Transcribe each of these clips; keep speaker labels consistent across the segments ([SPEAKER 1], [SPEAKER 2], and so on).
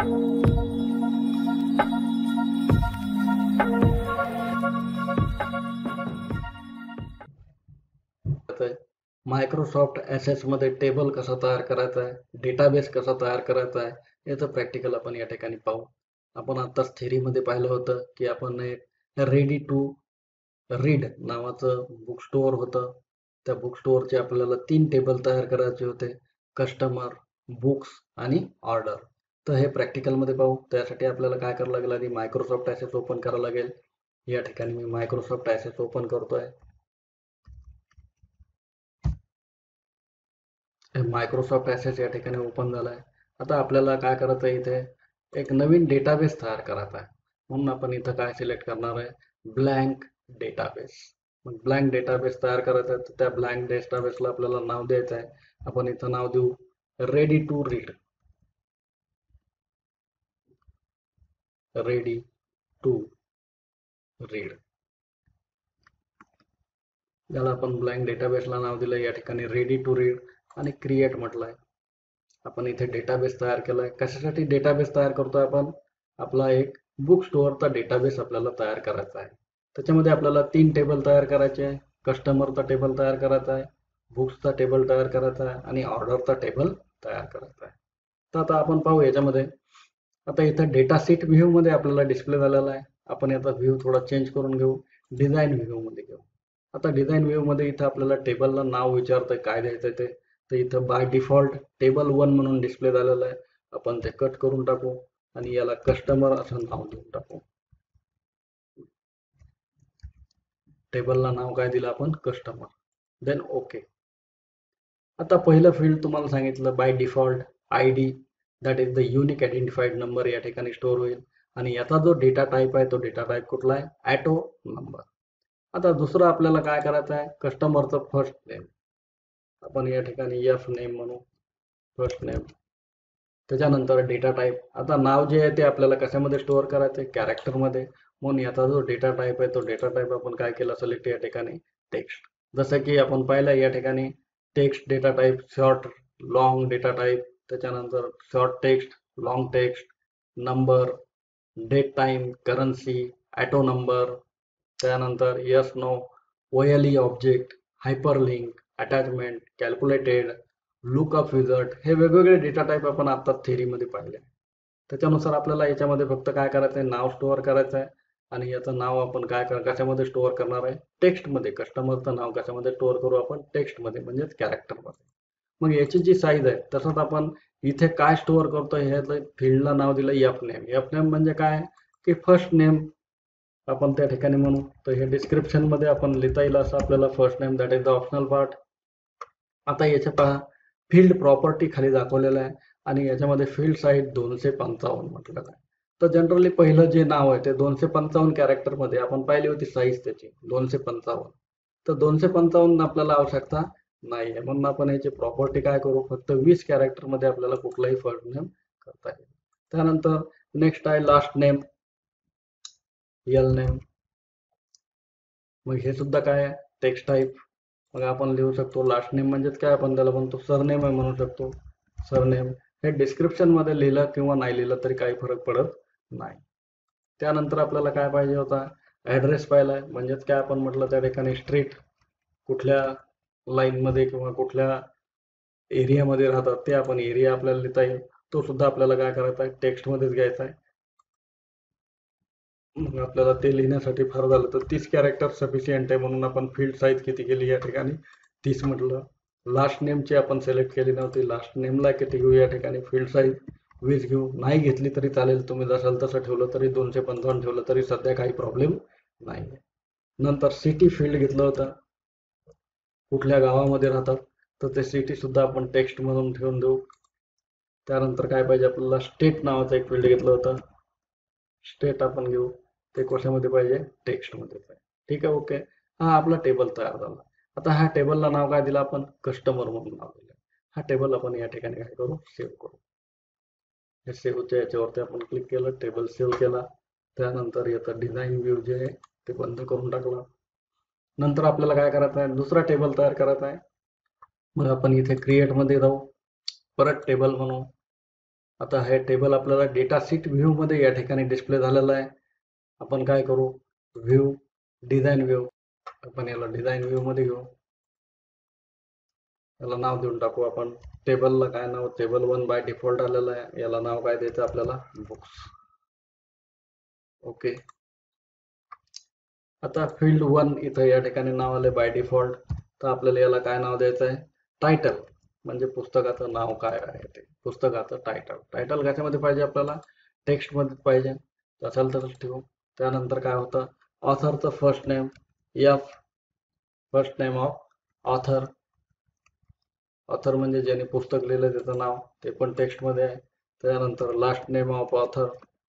[SPEAKER 1] Microsoft assets मध्ये table कसा तयार करायचा आहे, डेटाबेस कसा तयार करायचा आहे, याचं प्रॅक्टिकल आपण या ठिकाणी पाहू. आपण आताच थेरीमध्ये पाहिलं होतं की आपण एक रेडी टू रीड नावाचं बुक स्टोअर होतं. त्या बुक स्टोअरचे आपल्याला 3 टेबल तयार करायचे होते, कस्टमर, बुक्स आणि ऑर्डर. तर हे प्रॅक्टिकलमध्ये पाहू. त्यासाठी आपल्याला काय करावं लागेल, आधी मायक्रोसॉफ्ट ऍसेट्स ओपन करावं लागेल. या ठिकाणी मी मायक्रोसॉफ्ट ऍसेट्स ओपन करतोय. मायक्रोसॉफ्ट ऍसेट्स या ठिकाणी ओपन झालाय. आता आपल्याला काय करायचं आहे, इथे एक नवीन डेटाबेस तयार करायचा आहे. म्हणून आपण इथं काय सिलेक्ट करणार आहे, ब्लँक डेटाबेस. मग ब्लँक डेटाबेस तयार करायचा आहे, तर त्या ब्लँक डेटाबेसला आपल्याला नाव द्यायचं आहे. आपण इथं नाव देऊ ready to read. Ready to read याला आपण ब्लँक डेटाबेसला नाव दिलं. या ठिकाणी रेडी टू रीड आणि क्रिएट म्हटलंय. आपण इथे डेटाबेस तयार केलाय. कशासाठी डेटाबेस तयार करतोय आपण, आपला एक बुक स्टोअरचा डेटाबेस आपल्याला तयार करायचा आहे. त्याच्यामध्ये आपल्याला 3 टेबल तयार करायचे आहे. कस्टमरचा टेबल तयार करायचा आहे, बुक्सचा टेबल तयार करायचा आहे आणि ऑर्डरचा टेबल तयार करायचा आहे. तर आता आपण पाहू याच्यामध्ये. आता इथं डेटा सीट व्ह्यू मध्ये आपल्याला डिस्प्ले झालेला आहे. आपण याचा व्ह्यू थोडा चेंज करून घेऊ, डिझाईन व्ह्यू मध्ये घेऊ. आता डिझाईन व्ह्यू मध्ये इथं आपल्याला टेबलला नाव विचारतंय काय द्यायचं ते. तर इथं बाय डिफॉल्ट टेबल 1 म्हणून डिस्प्ले झालेलं आहे. आपण ते कट करून टाकू आणि याला कस्टमर असं नाव देऊन टाकू. टेबलला नाव काय दिलं आपण, कस्टमर. Then okay. आता पहिलं फील्ड तुम्हाला सांगितलं by default ID, that is the unique identified number या ठिकाणी स्टोअर होईल. आणि याचा जो डेटा टाईप आहे तो डेटा टाईप कुठला आहे, ॲटो नंबर. आता दुसरं आपल्याला काय करायचं आहे, कस्टमरचं फर्स्ट नेम. आपण या ठिकाणी एफ नेम म्हणू, फर्स्ट नेम. त्याच्यानंतर डेटा टाईप. आता नाव जे आहे ते आपल्याला कशामध्ये स्टोअर करायचं आहे, कॅरेक्टरमध्ये. म्हणून याचा जो डेटा टाईप आहे तो डेटा टाईप आपण काय केला, सिलेक्ट या ठिकाणी टेक्स्ट. जसं की आपण पाहिलं या ठिकाणी text data type, short, long data type, त्याच्यानंतर short text, long text, number, date time, currency, auto number, त्यानंतर yes no, OLE object, hyperlink, attachment, calculated, lookup wizard. हे वेगवेगळे डेटा टाईप आपण आता थेरीमध्ये पाहिले. त्याच्यानुसार आपल्याला याच्यामध्ये फक्त काय करायचं आहे, नाव स्टोअर करायचं आहे. आणि याचं नाव आपण कशामध्ये स्टोअर करणार आहे, टेक्स्टमध्ये. कस्टमरचं नाव कशामध्ये स्टोअर करू आपण, टेक्स्टमध्ये, म्हणजेच कॅरेक्टरमध्ये. मग याची जी साईज आहे, तसंच आपण इथे काय स्टोअर करतोय, हे फील्डला नाव दिलं एफ नेम. एफ नेम म्हणजे काय, की फर्स्ट नेम आपण त्या ठिकाणी म्हणू. तर हे डिस्क्रिप्शन मध्ये आपण लिहिता येईल असं आपल्याला first name, that is the optional part. आता याच्या पहा, फील्ड प्रॉपर्टी खाली दाखवलेलं आहे आणि याच्यामध्ये फील्ड्स आहेत 255 म्हटलं आहे. तर जनरली पहिलं जे नाव आहे ते 255 कॅरेक्टरमध्ये आपण पाहिली होती साईज त्याची 255. तर 255 आपल्याला आवश्यकता नाही आहे. म्हणून आपण याची प्रॉपर्टी काय करू, फक्त 20 कॅरेक्टरमध्ये आपल्याला कुठलाही फर्स्ट नेम करता येईल. त्यानंतर नेक्स्ट आहे लास्ट नेम, यल नेम. मग हे सुद्धा काय आहे, टेक्स्ट टाईप. मग आपण लिहू शकतो लास्ट नेम म्हणजेच काय, आपण त्याला म्हणतो सरनेम आहे म्हणू शकतो, सरनेम. हे डिस्क्रिप्शन मध्ये लिहिलं किंवा नाही लिहिलं तरी काही फरक पडत नाही. त्यानंतर आपल्याला काय पाहिजे होता, ऍड्रेस पाहिलाय. म्हणजेच काय, आपण म्हटलं त्या ठिकाणी स्ट्रीट कुठल्या लाईन मध्ये किंवा कुठल्या एरियामध्ये राहतात ते आपण एरिया आपल्याला लिहिता येईल. तो सुद्धा आपल्याला काय करायचा आहे, टेक्स्ट मध्येच घ्यायचा आहे. मग आपल्याला ते लिहिण्यासाठी फार झालं तर 30 कॅरेक्टर सफिशियंट आहे. म्हणून आपण फील्ड साईज किती केली या ठिकाणी, 30 म्हटलं. लास्ट नेमची आपण सिलेक्ट केली नव्हती, लास्ट नेमला किती घेऊ या ठिकाणी, फील्ड साईज 20 घेऊ. नाही घेतली तरी चालेल, तुम्ही जसाल तसं ठेवलं तरी, 255 ठेवलं तरी सध्या काही प्रॉब्लेम नाही. नंतर सिटी फील्ड घेतलं होतं, कुठल्या गावामध्ये राहतात, तर ते सिटी सुद्धा आपण टेक्स्ट मधून ठेवून देऊ. त्यानंतर काय पाहिजे आपल्याला, स्टेट नावाचं एक फील्ड घेतलं होतं, स्टेट आपण घेऊ. ते कशामध्ये पाहिजे, टेक्स्टमध्ये पाहिजे. ठीक आहे, ओके. हा आपला टेबल तयार झाला. आता ह्या टेबलला नाव काय दिलं आपण, कस्टमर म्हणून नाव दिलं. हा टेबल आपण या ठिकाणी काय करू, सेव्ह करू. हे सेव्हच्या याच्यावरती आपण क्लिक केलं, टेबल सेव्ह केला. त्यानंतर याचा डिझाईन व्ह्यू जे आहे ते बंद करून टाकला. नंतर आपल्याला काय करायचं आहे, दुसरा टेबल तयार करायचा आहे. मग आपण इथे क्रिएट मध्ये जाऊ, परत टेबल म्हणू आता हे टेबल आपल्याला डेटा शीट व्ह्यू मध्ये या ठिकाणी डिस्प्ले झालेलं आहे. आपण काय करू, व्ह्यू, डिझाइन व्ह्यू, आपण याला डिझाइन व्ह्यू मध्ये घेऊ. याला नाव देऊन टाकू आपण. टेबलला काय नाव, टेबल 1 बाय डिफॉल्ट आलेलं आहे. याला नाव काय द्यायचं आपल्याला, बुक्स. ओके. आता फील्ड 1 इथं या ठिकाणी नाव आले बाय डिफॉल्ट. तर आपल्याला याला काय नाव द्यायचं आहे, टायटल, म्हणजे पुस्तकाचं नाव काय आहे ते, पुस्तकाचं टायटल. टायटल कशामध्ये पाहिजे आपल्याला, टेक्स्ट मध्ये पाहिजे, असेल तर ठेवू. त्यानंतर काय होतं, ऑथरचं first name, F, first name of author. Author म्हणजे ज्याने पुस्तक लिहिलं त्याचं नाव, ते पण टेक्स्ट मध्ये आहे. त्यानंतर लास्ट नेम ऑफ ऑथर.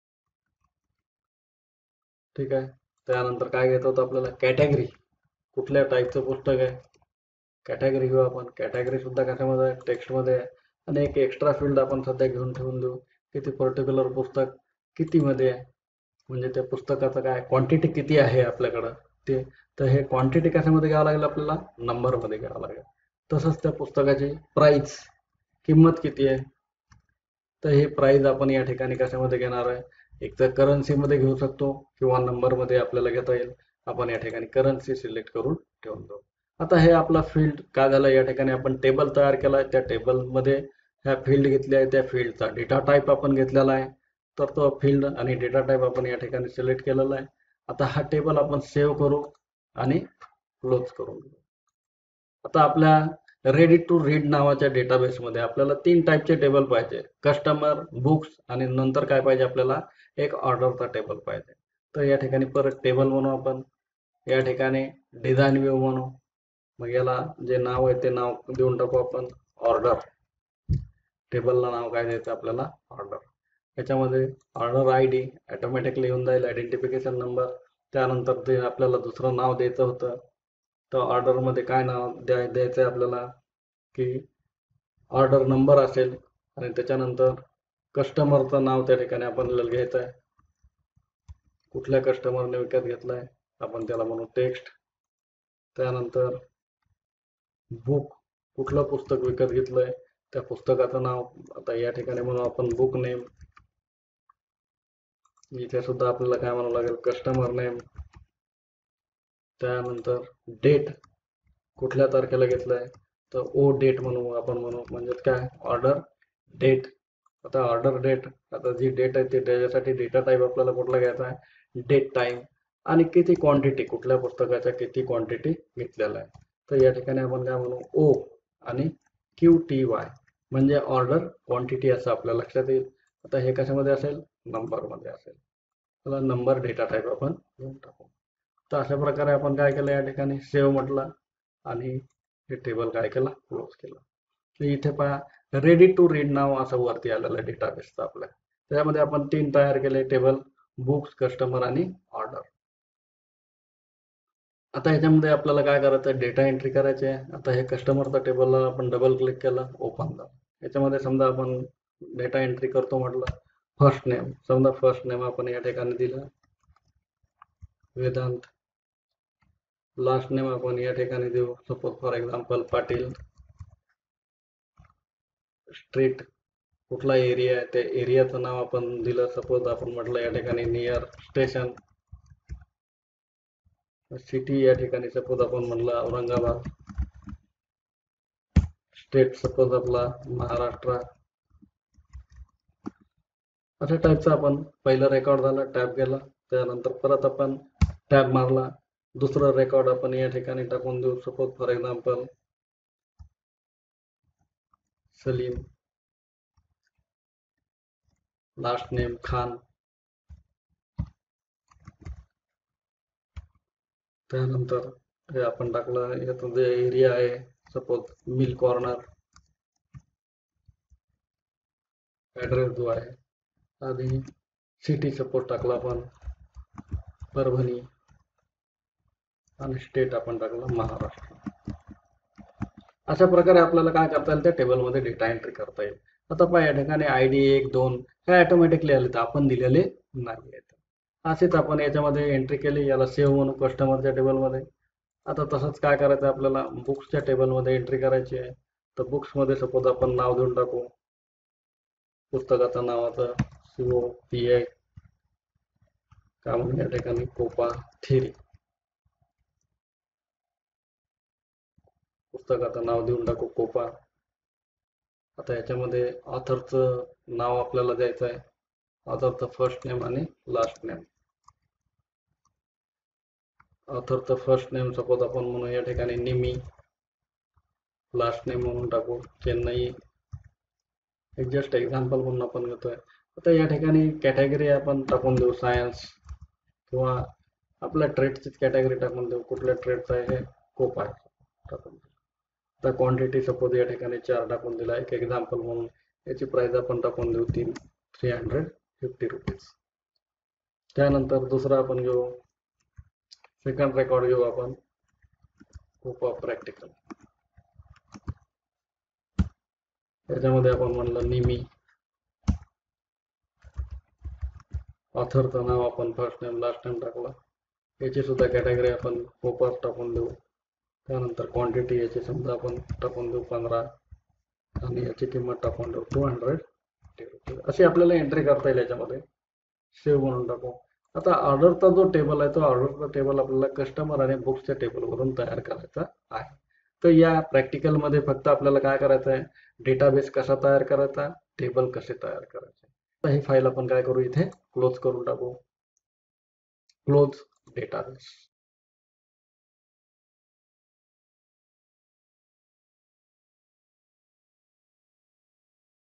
[SPEAKER 1] ठीक आहे. त्यानंतर काय घेत होतं आपल्याला, कॅटेगरी, कुठल्या टाईपचं पुस्तक आहे, कॅटेगरी घेऊ आपण. कॅटेगरी सुद्धा कशामध्ये आहे, टेक्स्ट मध्ये आहे. आणि एक एक्स्ट्रा फील्ड आपण सध्या घेऊन ठेवून देऊ की ते पर्टिक्युलर पुस्तक किती मध्ये आहे, म्हणजे त्या पुस्तकाचं काय क्वांटिटी किती आहे आपल्याकडं ते. तर हे क्वांटिटी कशामध्ये घ्यावं लागेल आपल्याला, नंबर मध्ये घ्यावं लागेल. तसंच त्या पुस्तकाची प्राइस, किंमत किती आहे, तर हे प्राइस आपण या ठिकाणी कशामध्ये घेणार आहे, एक तर करन्सी मध्ये घेऊ शकतो किंवा नंबर मध्ये आपल्याला घेता येईल. आपण या ठिकाणी करन्सी सिलेक्ट करून ठेवून देऊ. आता हे आपला फील्ड काय झालं, या ठिकाणी आपण टेबल तयार केलाय. त्या टेबल मध्ये ह्या फील्ड घेतल्या आहे, त्या फील्डचा डेटा टाईप आपण घेतलेला आहे. तर तो फील्ड आणि डेटा टाईप आपण या ठिकाणी सिलेक्ट केलेला आहे. आता हा टेबल आपण सेव्ह करू आणि क्लोज करून देऊ. आता आपल्या रेडी टू रीड नावाच्या डेटाबेस मध्ये आपल्याला 3 टाईपचे टेबल पाहिजे, कस्टमर, बुक्स आणि नंतर काय पाहिजे आपल्याला, एक ऑर्डरचा टेबल पाहिजे. तर या ठिकाणी परत टेबल म्हणू आपण, या ठिकाणी डिझाइन व्ह्यू म्हणू. मग याला जे नाव आहे ते नाव देऊन टाकू आपण, ऑर्डर. टेबलला नाव काय द्यायचं आपल्याला, ऑर्डर. याच्यामध्ये ऑर्डर आय डी ऑटोमॅटिकली येऊन जाईल, आयडेंटिफिकेशन नंबर. त्यानंतर ते आपल्याला दुसरं नाव द्यायचं होतं, तर ऑर्डर मध्ये काय नाव द्यायचं आहे आपल्याला, की ऑर्डर नंबर असेल आणि त्याच्यानंतर कस्टमरचं नाव त्या ठिकाणी आपल्याला घ्यायचं आहे. कुठल्या कस्टमरने विकत घेतलाय आपण त्याला म्हणू टेक्स्ट. त्यानंतर बुक, कुठलं पुस्तक विकत घेतलंय त्या पुस्तकाचं नाव, आता या ठिकाणी म्हणू आपण बुक नेम. इथे सुद्धा आपल्याला काय म्हणावं लागेल, कस्टमर नेम. त्यानंतर डेट, कुठल्या तारखेला घेतलंय तर ओ डेट म्हणू आपण, म्हणू म्हणजे काय, ऑर्डर डेट. आता ऑर्डर डेट, आता जी डेट आहे ते त्याच्यासाठी डेटा टाईप आपल्याला कुठला घ्यायचा आहे, डेट टाइम. आणि किती क्वांटिटी, कुठल्या पुस्तकाच्या किती क्वांटिटी घेतलेला आहे. तर या ठिकाणी आपण काय म्हणू, ओ आणि क्यू टी वाय, म्हणजे ऑर्डर क्वांटिटी असं आपल्या लक्षात येईल. आता हे कशामध्ये असेल, नंबर मध्ये असेल. त्याला नंबर डेटा टाईप आपण घेऊन टाकू. तर अशा प्रकारे आपण काय केलं, या ठिकाणी सेव्ह म्हटलं आणि हे टेबल काय केलं, क्लोज केलं. तर इथे पहा, रेडी टू रीड नाव असं वरती आलेलं डेटाबेसचं आपल्या. त्याच्यामध्ये आपण 3 तयार केले टेबल, बुक्स, कस्टमर आणि ऑर्डर. आता याच्यामध्ये आपल्याला काय करायचं, डेटा एंट्री करायची आहे. आता हे कस्टमरचा टेबलला आपण डबल क्लिक केलं, ओपन झालं. याच्यामध्ये समजा आपण डेटा एंट्री करतो म्हटलं, फर्स्ट नेम, समजा फर्स्ट नेम आपण या ठिकाणी दिलं वेदांत. लास्ट नेम आपण या ठिकाणी देऊ, suppose for example Patil. Street, कुठला एरिया आहे त्या एरियाचं नाव आपण दिलं, सपोज आपण म्हटलं या ठिकाणी नियर स्टेशन. सिटी या ठिकाणी सपोज आपण म्हटलं औरंगाबाद. स्टेट सपोज आपला महाराष्ट्र. अशा टाईपचा आपण पहिला रेकॉर्ड झाला, टॅब गेला. त्यानंतर परत आपण टॅब मारला, दुसरा रेकॉर्ड आपण या ठिकाणी टाकून देऊ, suppose for example Salim, last name Khan. त्यानंतर हे आपण टाकलं, याचा जे एरिया आहे सपोज मिल कॉर्नर, ऍड्रेस जो आहे, आणि सिटी सपोज टाकला आपण परभणी, आणि स्टेट आपण टाकलं महाराष्ट्र. अशा प्रकारे आपल्याला काय करता येईल, त्या टेबलमध्ये डेटा एंट्री करता येईल. आता पहा या ठिकाणी आयडी 1, 2 हे ऑटोमॅटिकली आले, तर आपण दिलेले नाही आहेत. असेच आपण याच्यामध्ये एंट्री केली, याला सेव्ह म्हणू कस्टमरच्या टेबलमध्ये. आता तसंच काय करायचं आपल्याला, बुक्सच्या टेबलमध्ये एंट्री करायची आहे. तर बुक्समध्ये सपोज आपण नाव देऊन टाकू पुस्तकाचं नावाचं COPA का म्हणून या ठिकाणी कोपा थेरी पुस्तकाचं नाव देऊन टाकू कोपा. आता याच्यामध्ये ऑथरचं नाव आपल्याला द्यायचं आहे. ऑथरचं फर्स्ट नेम आणि लास्ट नेम. ऑथरचं फर्स्ट नेम सपोज आपण म्हणू या ठिकाणी निमी, लास्ट नेम म्हणून टाकू चेन्नई. एक जस्ट एक्झाम्पल म्हणून आपण घेतोय. आता या ठिकाणी कॅटेगरी आपण टाकून देऊ सायन्स किंवा आपल्या ट्रेडचीच कॅटेगरी टाकून देऊ. कुठल्या ट्रेडचा आहे हे कोपा टाकून देऊ. आता क्वांटिटी सपोज या ठिकाणी 4 टाकून दिला एक एक्झाम्पल म्हणून. याची प्राइस आपण टाकून देऊ 350 रुपीज. त्यानंतर दुसरा आपण घेऊ सेकंड रेकॉर्ड घेऊ आपण कोपा प्रॅक्टिकल. त्याच्यामध्ये आपण म्हणलं निमी, ऑथरचं नाव आपण फर्स्ट नेम लास्ट नेम टाकलं. याची सुद्धा कॅटेगरी आपण कोपा टाकून देऊ. त्यानंतर क्वांटिटी याची समजा आपण टाकून देऊ 15 आणि याची किंमत टाकून देऊ 250 अशी आपल्याला एंट्री करता येईल याच्यामध्ये. सेव्ह म्हणून टाकू. आता ऑर्डरचा जो टेबल आहे तो ऑर्डरचा टेबल आपल्याला कस्टमर आणि बुक्सच्या टेबलवरून तयार करायचा आहे. तर या प्रॅक्टिकलमध्ये फक्त आपल्याला काय करायचं आहे, डेटाबेस कसा तयार करायचा, टेबल कसे तयार करायचे. तर ही फाईल आपण काय करू इथे क्लोज करून टाकू. Close database.